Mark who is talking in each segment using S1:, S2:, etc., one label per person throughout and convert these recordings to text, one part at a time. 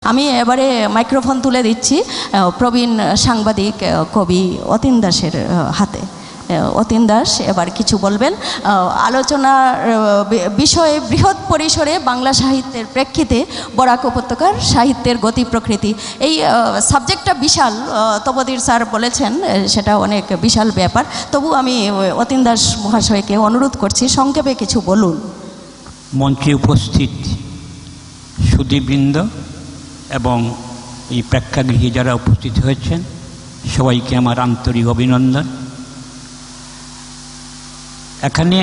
S1: আমি এবারে মাইক্রোফোন তুলে দিচ্ছি প্রবীণ সাংবাদিক কবি অতীন দাসের হাতে। অতীন দাস এবার কিছু বলবেন। আলোচনার বিষয়ে বৃহৎ পরিসরে বাংলা সাহিত্যের প্রেক্ষিতে বরাক উপত্যকার সাহিত্যের গতি প্রকৃতি, এই সাবজেক্টটা বিশাল। তপোধীর স্যার বলেছেন সেটা অনেক বিশাল ব্যাপার, তবু আমি অতীন দাস মহাশয়কে অনুরোধ করছি সংক্ষেপে কিছু বলুন।
S2: মঞ্চে উপস্থিত সুধীবৃন্দ এবং এই প্রেক্ষাগৃহে যারা উপস্থিত হয়েছেন সবাইকে আমার আন্তরিক অভিনন্দন। এখানে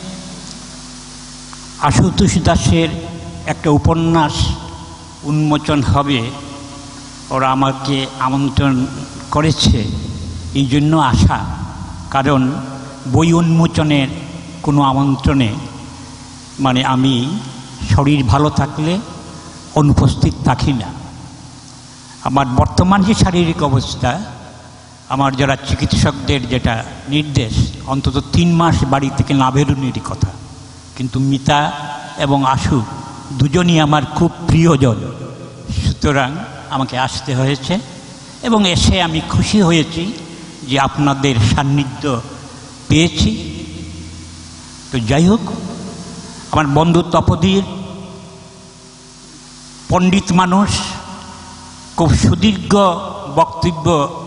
S2: আশুতোষ দাসের একটা উপন্যাস উন্মোচন হবে, ওরা আমাকে আমন্ত্রণ করেছে, এই জন্য আসা। কারণ বই উন্মোচনের কোনো আমন্ত্রণে মানে আমি শরীর ভালো থাকলে অনুপস্থিত থাকি না। আমার বর্তমান যে শারীরিক অবস্থা, আমার যারা চিকিৎসকদের যেটা নির্দেশ অন্তত 3 মাস বাড়ি থেকে না বেরোনেরই কথা, কিন্তু মিতা এবং আশু দুজনই আমার খুব প্রিয়জন, সুতরাং আমাকে আসতে হয়েছে এবং এসে আমি খুশি হয়েছি যে আপনাদের সান্নিধ্য পেয়েছি। তো যাই হোক, আমার বন্ধু তপোধীর পণ্ডিত মানুষ, খুব সুদীর্ঘ বক্তব্য,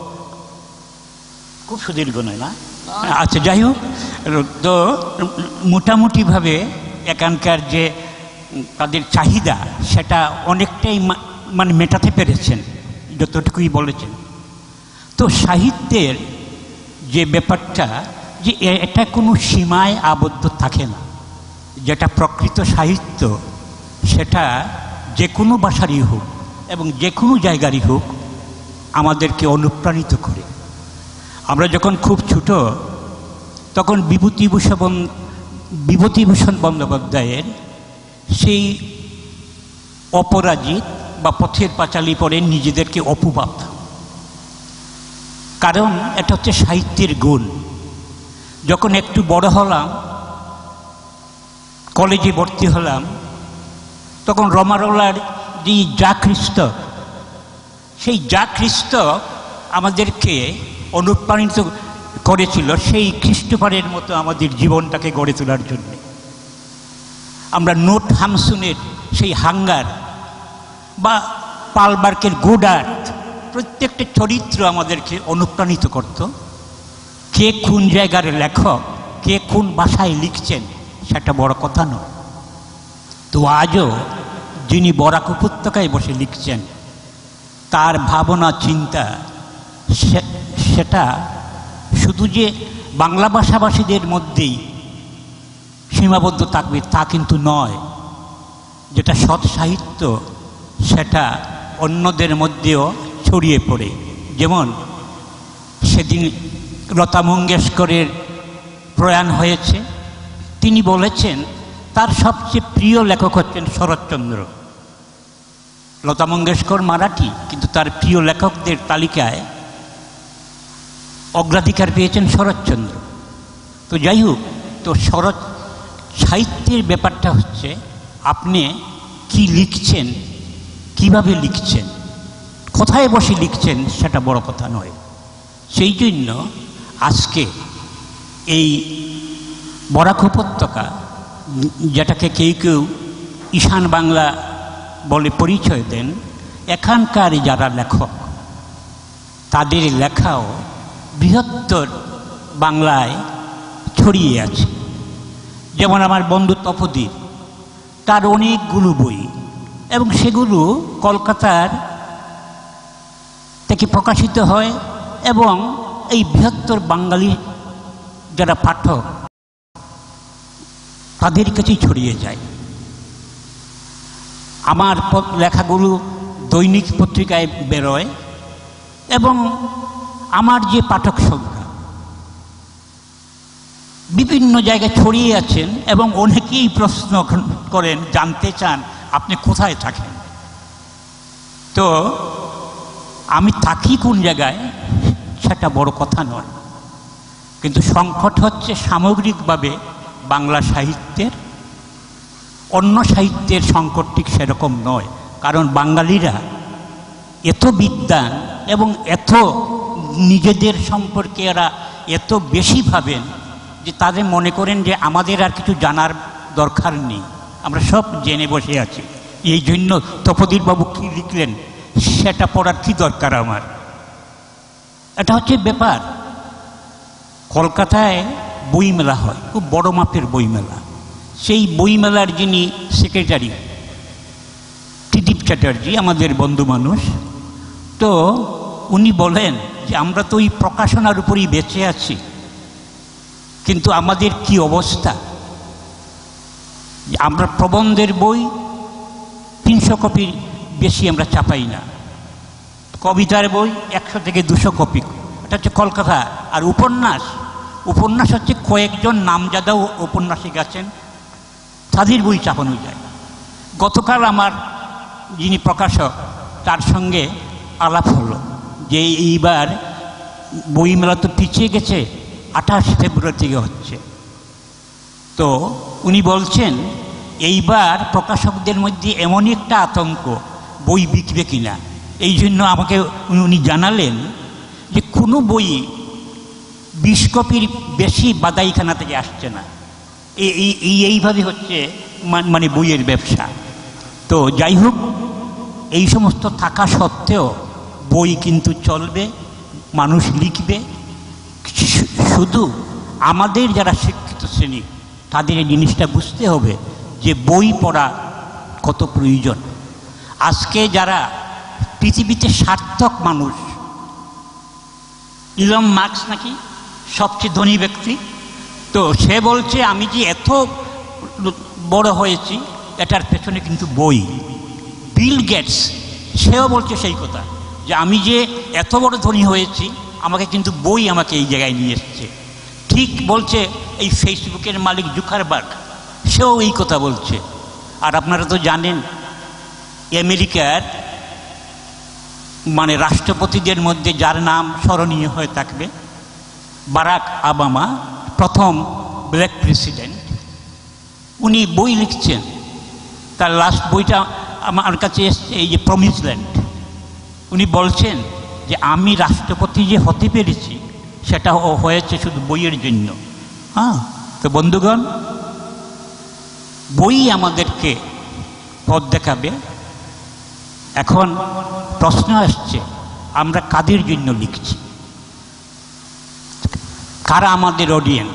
S2: খুব সুদীর্ঘ নয় না, আচ্ছা যাই হোক, তো মোটামুটিভাবে এখানকার যে তাদের চাহিদা সেটা অনেকটাই মানে মেটাতে পেরেছেন যতটুকুই বলেছেন। তো সাহিত্যের যে ব্যাপারটা, যে এটা কোনো সীমায় আবদ্ধ থাকে না, যেটা প্রকৃত সাহিত্য সেটা যে কোনো ভাষারই হোক এবং যে কোনো জায়গারই হোক আমাদেরকে অনুপ্রাণিত করে। আমরা যখন খুব ছোট তখন বিভূতিভূষণ বন্দ্যোপাধ্যায়ের সেই অপরাজিত বা পথের পাঁচালী পড়ে নিজেদেরকে অপু ভাবতাম, কারণ এটা হচ্ছে সাহিত্যের গুণ। যখন একটু বড় হলাম, কলেজে ভর্তি হলাম, তখন রমারোলার যে যা খ্রিস্ট, সেই যা খ্রিস্ট আমাদেরকে অনুপ্রাণিত করেছিল সেই খ্রিস্টপারের মতো আমাদের জীবনটাকে গড়ে তোলার জন্য। আমরা নোট হামসুনের সেই হাঙ্গার বা পালবার্কের গুড আর্থ, প্রত্যেকটা চরিত্র আমাদেরকে অনুপ্রাণিত করত। কে কোন জায়গার লেখক, কে কোন ভাষায় লিখছেন সেটা বড় কথা নয়। তো আজও যিনি বরাক উপত্যকায় বসে লিখছেন তার ভাবনা চিন্তা সেটা শুধু যে বাংলা ভাষাভাষীদের মধ্যেই সীমাবদ্ধ থাকবে তা কিন্তু নয়। যেটা সৎ সাহিত্য সেটা অন্যদের মধ্যেও ছড়িয়ে পড়ে। যেমন সেদিন লতা মঙ্গেশকরের প্রয়াণ হয়েছে, তিনি বলেছেন তার সবচেয়ে প্রিয় লেখক হচ্ছেন শরৎচন্দ্র। লতা মঙ্গেশকর মারাঠি, কিন্তু তার প্রিয় লেখকদের তালিকায় অগ্রাধিকার পেয়েছেন শরৎচন্দ্র। তো যাই হোক, তো সাহিত্যের ব্যাপারটা হচ্ছে আপনি কি লিখছেন, কিভাবে লিখছেন, কোথায় বসে লিখছেন সেটা বড় কথা নয়। সেই জন্য আজকে এই বরাক উপত্যকা, যেটাকে কেউ কেউ ঈশান বাংলা বলে পরিচয় দেন, এখানকার যারা লেখক তাদের লেখাও বৃহত্তর বাংলায় ছড়িয়ে আছে। যেমন আমার বন্ধু তপোধীর, তার অনেকগুলো বই এবং সেগুলো কলকাতার থেকে প্রকাশিত হয় এবং এই বৃহত্তর বাঙালি যারা পাঠক তাদের কাছেই ছড়িয়ে যায়। আমার লেখাগুলো দৈনিক পত্রিকায় বেরোয় এবং আমার যে পাঠক সংখ্যা বিভিন্ন জায়গায় ছড়িয়ে আছেন এবং অনেকেই প্রশ্ন করেন, জানতে চান আপনি কোথায় থাকেন। তো আমি থাকি কোন জায়গায় সেটা বড় কথা নয়, কিন্তু সংকট হচ্ছে সামগ্রিকভাবে বাংলা সাহিত্যের, অন্য সাহিত্যের সংকট ঠিক সেরকম নয়। কারণ বাঙালিরা এত বিদ্বান এবং এত নিজেদের সম্পর্কে এরা এত বেশি ভাবেন যে তাদের মনে করেন যে আমাদের আর কিছু জানার দরকার নেই, আমরা সব জেনে বসে আছি। এই জন্য তপোধীরবাবু কী লিখলেন সেটা পড়ার কী দরকার আমার। এটা হচ্ছে ব্যাপার। কলকাতায় বইমেলা হয়, খুব বড় মাপের বইমেলা। সেই বইমেলার যিনি সেক্রেটারি ত্রিদীপ চ্যাটার্জি, আমাদের বন্ধু মানুষ, তো উনি বলেন যে আমরা তো ওই প্রকাশনার উপরই বেঁচে আছি, কিন্তু আমাদের কি অবস্থা। আমরা প্রবন্ধের বই 300 কপির বেশি আমরা ছাপাই না, কবিতার বই 100 থেকে 200 কপি। এটা হচ্ছে কলকাতা। আর উপন্যাস, উপন্যাস হচ্ছে কয়েকজন নামজাদা উপন্যাসিক আছেন, তাদের বই ছাপানো যায়। গতকাল আমার যিনি প্রকাশক তার সঙ্গে আলাপ হলো যে এইবার বইমেলা তো পিছিয়ে গেছে, 28 ফেব্রুয়ারি থেকে হচ্ছে। তো উনি বলছেন এইবার প্রকাশকদের মধ্যে এমনই একটা আতঙ্ক বই বিকবে কিনা। এই জন্য আমাকে উনি জানালেন যে কোনো বই 20 কপির বেশি বাদাইখানা থেকে আসছে না। এইভাবে হচ্ছে মানে বইয়ের ব্যবসা। তো যাই হোক, এই সমস্ত থাকা সত্ত্বেও বই কিন্তু চলবে, মানুষ লিখবে। শুধু আমাদের যারা শিক্ষিত শ্রেণী তাদের এই জিনিসটা বুঝতে হবে যে বই পড়া কত প্রয়োজন। আজকে যারা পৃথিবীতে সার্থক মানুষ, ইলন মাস্ক নাকি সবচেয়ে ধনী ব্যক্তি, তো সে বলছে আমি যে এত বড় হয়েছি এটার পেছনে কিন্তু বই। বিল গেটস সেও বলছে সেই কথা যে আমি যে এত বড় ধনী হয়েছি আমাকে কিন্তু বই আমাকে এই জায়গায় নিয়ে এসছে। ঠিক বলছে এই ফেসবুকের মালিক জুকারবার্গ, সেও এই কথা বলছে। আর আপনারা তো জানেন আমেরিকার মানে রাষ্ট্রপতিদের মধ্যে যার নাম স্মরণীয় হয়ে থাকবে বারাক ওবামা, প্রথম ব্ল্যাক প্রেসিডেন্ট। উনি বই লিখছেন, তার লাস্ট বইটা আমার কাছে এসছে, এই যে প্রমিস ল্যান্ড। উনি বলছেন যে আমি রাষ্ট্রপতি যে হতে পেরেছি সেটা হয়েছে শুধু বইয়ের জন্য। হ্যাঁ, তো বন্ধুগণ, বই আমাদেরকে পথ দেখাবে। এখন প্রশ্ন আসছে আমরা কাদের জন্য লিখছি, কারা আমাদের অডিয়েন্স।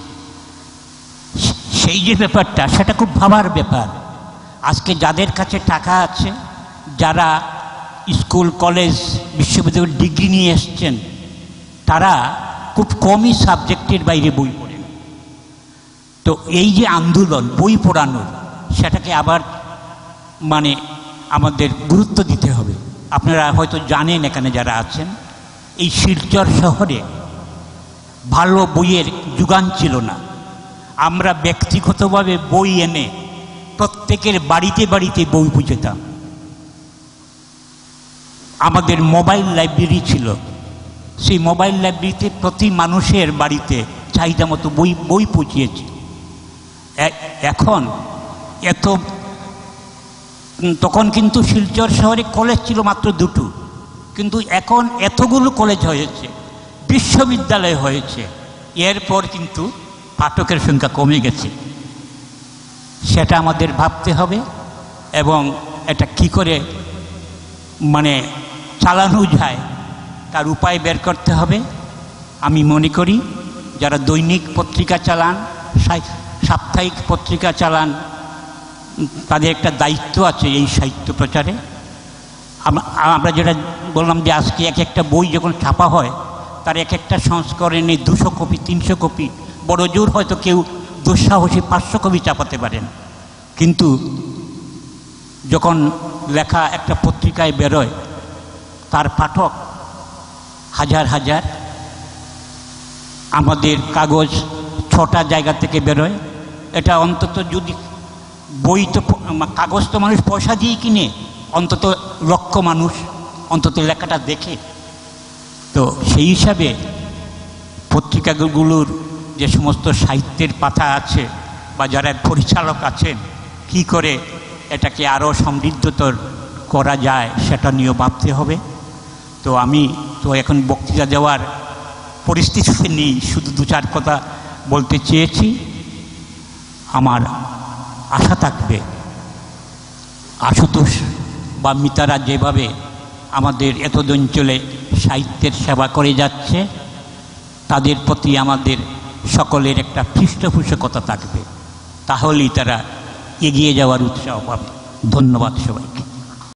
S2: সেই যে ব্যাপারটা, সেটা খুব ভাবার ব্যাপার। আজকে যাদের কাছে টাকা আছে, যারা স্কুল কলেজ বিশ্ববিদ্যালয়ের ডিগ্রি নিয়ে এসছেন, তারা খুব কমই সাবজেক্টের বাইরে বই পড়েন। তো এই যে আন্দোলন বই পড়ানোর, সেটাকে আবার মানে আমাদের গুরুত্ব দিতে হবে। আপনারা হয়তো জানেন এখানে যারা আছেন, এই শিলচর শহরে ভালো বইয়ের যোগান ছিল না। আমরা ব্যক্তিগতভাবে বই এনে প্রত্যেকের বাড়িতে বাড়িতে বই পুঁছেতাম। আমাদের মোবাইল লাইব্রেরি ছিল, সেই মোবাইল লাইব্রেরিতে প্রতি মানুষের বাড়িতে চাহিদা মতো বই পৌঁছিয়েছি। এখন তখন কিন্তু শিলচর শহরে কলেজ ছিল মাত্র 2টো, কিন্তু এখন এতগুলো কলেজ হয়েছে, বিশ্ববিদ্যালয় হয়েছে। এরপর কিন্তু পাঠকের সংখ্যা কমে গেছে। সেটা আমাদের ভাবতে হবে এবং এটা কি করে মানে চালানো যায় তার উপায় বের করতে হবে। আমি মনে করি যারা দৈনিক পত্রিকা চালান, সাপ্তাহিক পত্রিকা চালান, তাদের একটা দায়িত্ব আছে এই সাহিত্য প্রচারে। আমরা যেটা বললাম যে আজকে এক একটা বই যখন ছাপা হয় তার এক একটা সংস্করণে 200 কপি 300 কপি, বড় জোর হয়তো কেউ দুঃসাহসী 500 কপি চাপাতে পারেন। কিন্তু যখন লেখা একটা পত্রিকায় বেরোয় তার পাঠক হাজার হাজার। আমাদের কাগজ 6টা জায়গা থেকে বেরোয়। এটা অন্তত যদি বই তো কাগজ তো মানুষ পয়সা দিয়ে কিনে, অন্তত লক্ষ মানুষ অন্তত লেখাটা দেখে। তো সেই হিসাবে পত্রিকাগুলোর যে সমস্ত সাহিত্যের পাতা আছে বা যারা পরিচালক আছেন, কি করে এটাকে আরও সমৃদ্ধতর করা যায় সেটা নিয়েও ভাবতে হবে। তো আমি তো এখন বক্তৃতা দেওয়ার পরিস্থিতিতে নেই, শুধু দু চার কথা বলতে চেয়েছি। আমার আশা থাকবে আশুতোষ বা মিতারা যেভাবে আমাদের এতদ অঞ্চলে সাহিত্যের সেবা করে যাচ্ছে, তাদের প্রতি আমাদের সকলের একটা পৃষ্ঠপোষকতা থাকবে, তাহলেই তারা এগিয়ে যাওয়ার উৎসাহ পাবে। ধন্যবাদ সবাইকে।